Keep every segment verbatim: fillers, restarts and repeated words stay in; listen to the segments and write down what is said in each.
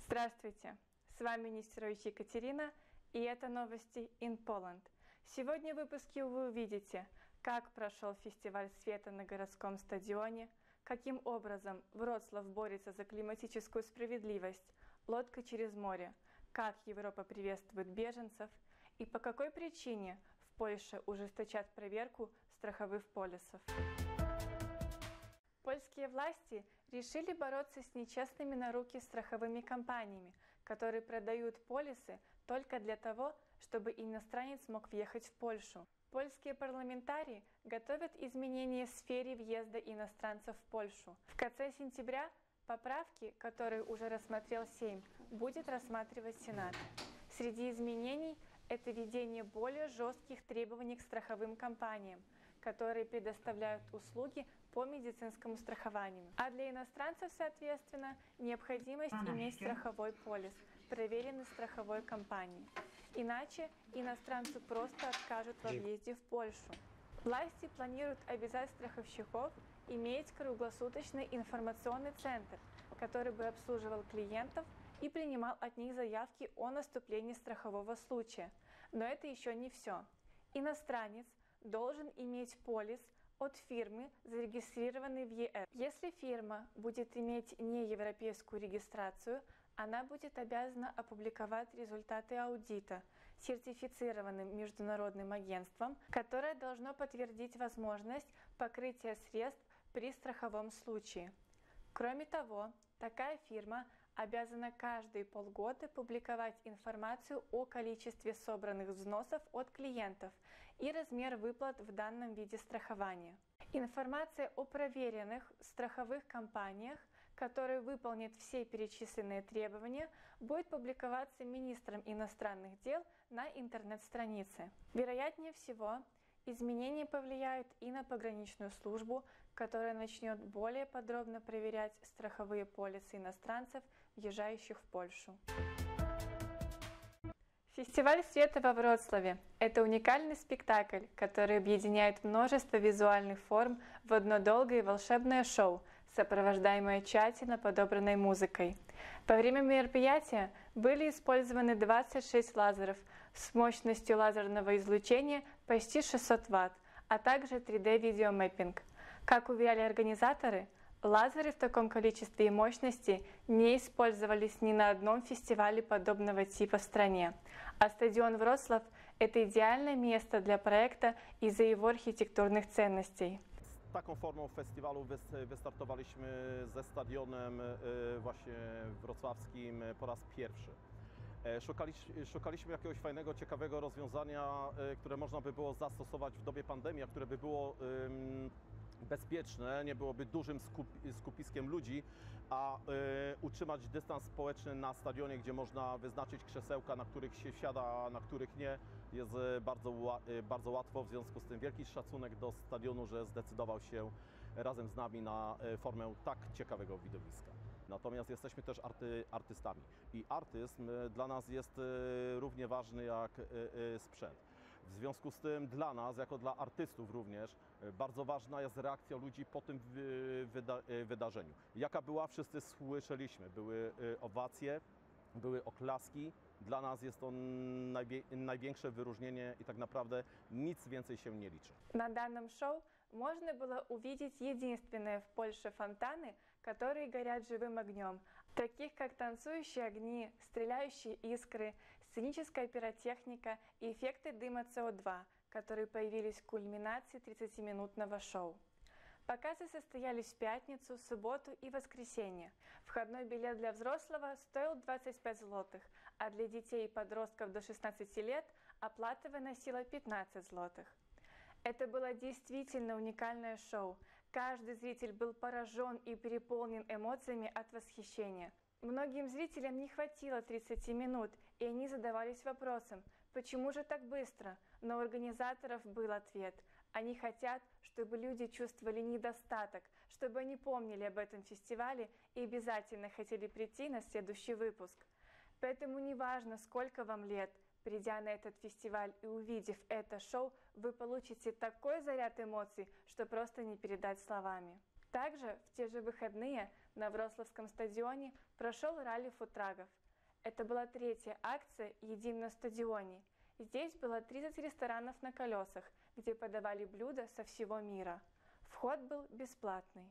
Здравствуйте, с вами Нестерович Екатерина, и это новости in Poland. Сегодня в выпуске вы увидите, как прошел фестиваль света на городском стадионе, каким образом Вроцлав борется за климатическую справедливость, лодка через море, как Европа приветствует беженцев и по какой причине в Польше ужесточат проверку страховых полисов. Польские власти решили бороться с нечестными на руки страховыми компаниями, которые продают полисы только для того, чтобы иностранец мог въехать в Польшу. Польские парламентарии готовят изменения в сфере въезда иностранцев в Польшу. В конце сентября поправки, которые уже рассмотрел Сейм, будет рассматривать Сенат. Среди изменений это введение более жестких требований к страховым компаниям, которые предоставляют услуги по медицинскому страхованию. А для иностранцев, соответственно, необходимость иметь страховой полис, проверенный страховой компанией. Иначе иностранцу просто откажут во въезде в Польшу. Власти планируют обязать страховщиков иметь круглосуточный информационный центр, который бы обслуживал клиентов и принимал от них заявки о наступлении страхового случая. Но это еще не все. Иностранец должен иметь полис от фирмы, зарегистрированной в е эс. Если фирма будет иметь неевропейскую регистрацию, она будет обязана опубликовать результаты аудита сертифицированным международным агентством, которое должно подтвердить возможность покрытия средств при страховом случае. Кроме того, такая фирма обязана каждые полгода публиковать информацию о количестве собранных взносов от клиентов и размер выплат в данном виде страхования. Информация о проверенных страховых компаниях, которые выполнят все перечисленные требования, будет публиковаться министром иностранных дел на интернет-странице. Вероятнее всего, изменения повлияют и на пограничную службу, которая начнет более подробно проверять страховые полисы иностранцев, въезжающих в Польшу. Фестиваль света во Вроцлаве – это уникальный спектакль, который объединяет множество визуальных форм в одно долгое и волшебное шоу, сопровождаемое тщательно подобранной музыкой. Во время мероприятия были использованы двадцать шесть лазеров с мощностью лазерного излучения почти шестьсот ватт, а также три дэ видеомэппинг. Как уверяли организаторы, лазеры в таком количестве и мощности не использовались ни на одном фестивале подобного типа в стране, а стадион Вроцлав – это идеальное место для проекта из-за его архитектурных ценностей. Taką formą festiwalu wystartowaliśmy ze stadionem właśnie wrocławskim po raz pierwszy. Szukaliśmy, szukaliśmy jakiegoś fajnego, ciekawego rozwiązania, które można by było zastosować w dobie pandemii, a które by było bezpieczne, nie byłoby dużym skup, skupiskiem ludzi, a y, utrzymać dystans społeczny na stadionie, gdzie można wyznaczyć krzesełka, na których się siada, na których nie, jest bardzo, bardzo łatwo. W związku z tym wielki szacunek do stadionu, że zdecydował się razem z nami na formę tak ciekawego widowiska. Natomiast jesteśmy też arty, artystami i artyzm dla nas jest równie ważny jak sprzęt. W związku z tym dla nas, jako dla artystów również, bardzo ważna jest reakcja ludzi po tym wyda wydarzeniu. Jaka była? Wszyscy słyszeliśmy. Były owacje, były oklaski. Dla nas jest to największe wyróżnienie i tak naprawdę nic więcej się nie liczy. На данном шоу можно было увидеть единственные в Польше фонтаны, которые горят живым огнем, таких как танцующие огни, стреляющие искры, сценическая пиротехника и эффекты дыма цэ о два, которые появились в кульминации тридцатиминутного шоу. Показы состоялись в пятницу, субботу и воскресенье. Входной билет для взрослого стоил двадцать пять злотых, а для детей и подростков до шестнадцати лет оплата выносила пятнадцать злотых. Это было действительно уникальное шоу. Каждый зритель был поражен и переполнен эмоциями от восхищения. Многим зрителям не хватило тридцати минут, и они задавались вопросом, почему же так быстро? Но у организаторов был ответ. Они хотят, чтобы люди чувствовали недостаток, чтобы они помнили об этом фестивале и обязательно хотели прийти на следующий выпуск. Поэтому неважно, сколько вам лет, придя на этот фестиваль и увидев это шоу, вы получите такой заряд эмоций, что просто не передать словами. Также в те же выходные на Вроцлавском стадионе прошел ралли фудтрагов. Это была третья акция «Едим на стадионе». Здесь было тридцать ресторанов на колесах, где подавали блюда со всего мира. Вход был бесплатный.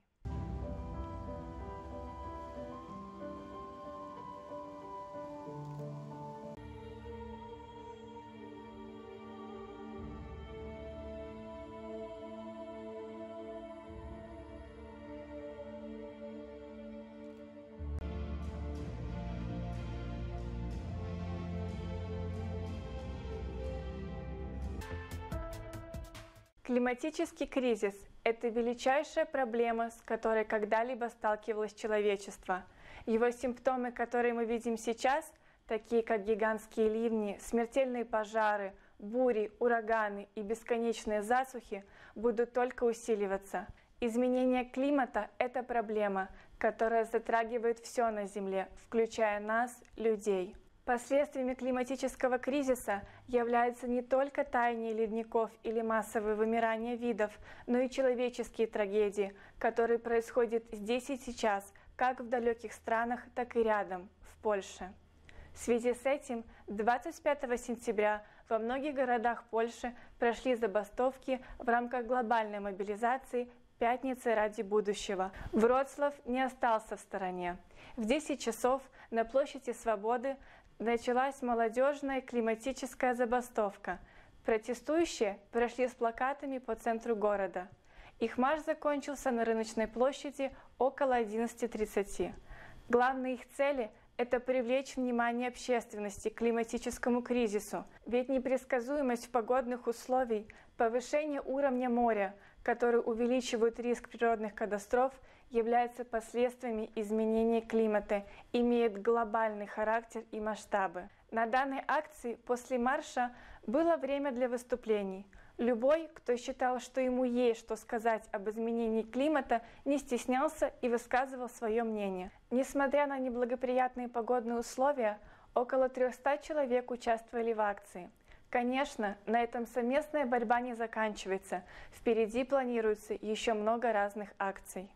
Климатический кризис – это величайшая проблема, с которой когда-либо сталкивалось человечество. Его симптомы, которые мы видим сейчас, такие как гигантские ливни, смертельные пожары, бури, ураганы и бесконечные засухи, будут только усиливаться. Изменение климата – это проблема, которая затрагивает все на Земле, включая нас, людей. Последствиями климатического кризиса являются не только таяние ледников или массовое вымирание видов, но и человеческие трагедии, которые происходят здесь и сейчас, как в далеких странах, так и рядом, в Польше. В связи с этим двадцать пятого сентября во многих городах Польши прошли забастовки в рамках глобальной мобилизации «Пятницы ради будущего». Вроцлав не остался в стороне. В десять часов на площади Свободы началась молодежная климатическая забастовка. Протестующие прошли с плакатами по центру города. Их марш закончился на Рыночной площади около одиннадцати тридцати. Главные их цели – это привлечь внимание общественности к климатическому кризису, ведь непредсказуемость погодных условий, повышение уровня моря, которые увеличивают риск природных катастроф, являются последствиями изменения климата, имеют глобальный характер и масштабы. На данной акции после марша было время для выступлений. Любой, кто считал, что ему есть что сказать об изменении климата, не стеснялся и высказывал свое мнение. Несмотря на неблагоприятные погодные условия, около трёхсот человек участвовали в акции. Конечно, на этом совместная борьба не заканчивается. Впереди планируется еще много разных акций.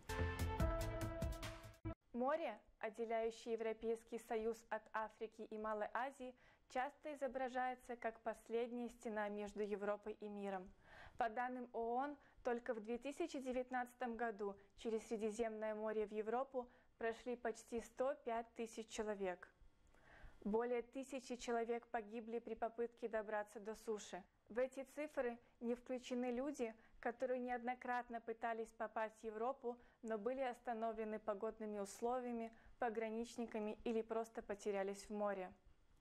Море, отделяющее Европейский Союз от Африки и Малой Азии, часто изображается как последняя стена между Европой и миром. По данным ООН, только в две тысячи девятнадцатом году через Средиземное море в Европу прошли почти сто пять тысяч человек. Более тысячи человек погибли при попытке добраться до суши. В эти цифры не включены люди, которые неоднократно пытались попасть в Европу, но были остановлены погодными условиями, пограничниками или просто потерялись в море.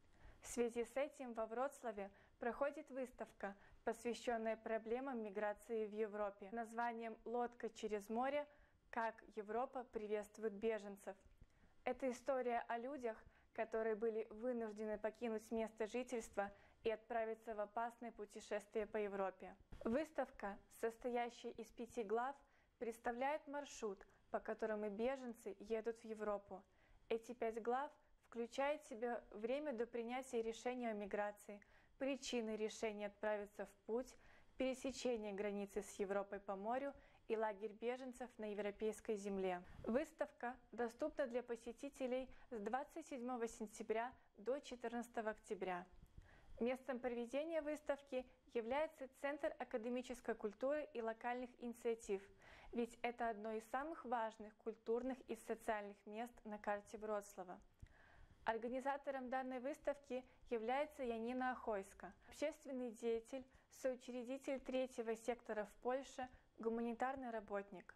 В связи с этим во Вроцлаве проходит выставка, посвященная проблемам миграции в Европе, названием «Лодка через море. Как Европа приветствует беженцев». Это история о людях, которые были вынуждены покинуть место жительства и отправиться в опасное путешествие по Европе. Выставка, состоящая из пяти глав, представляет маршрут, по которому беженцы едут в Европу. Эти пять глав включают в себя время до принятия решения о миграции, причины решения отправиться в путь, пересечение границы с Европой по морю и лагерь беженцев на европейской земле. Выставка доступна для посетителей с двадцать седьмого сентября до четырнадцатого октября. Местом проведения выставки является Центр академической культуры и локальных инициатив, ведь это одно из самых важных культурных и социальных мест на карте Вроцлава. Организатором данной выставки является Янина Охойска, общественный деятель, соучредитель третьего сектора в Польше, гуманитарный работник.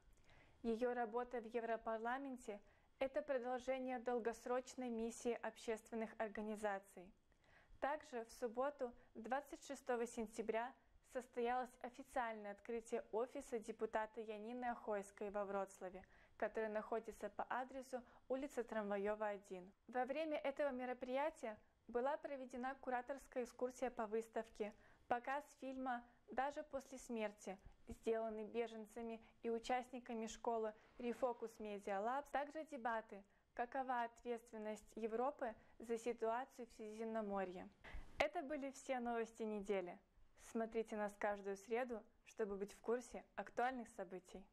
Ее работа в Европарламенте – это продолжение долгосрочной миссии общественных организаций. Также в субботу, двадцать шестого сентября, состоялось официальное открытие офиса депутата Янины Охойской во Вроцлаве, который находится по адресу улица Трамваева, один. Во время этого мероприятия была проведена кураторская экскурсия по выставке, показ фильма «Даже после смерти», сделанный беженцами и участниками школы Refocus Media Labs, также дебаты «Какова ответственность Европы за ситуацию в Средиземноморье?». Это были все новости недели. Смотрите нас каждую среду, чтобы быть в курсе актуальных событий.